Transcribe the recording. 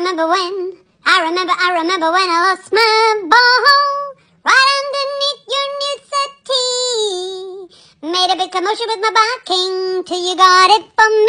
remember when I lost my ball right underneath your new settee. Made a big commotion with my barking till you got it from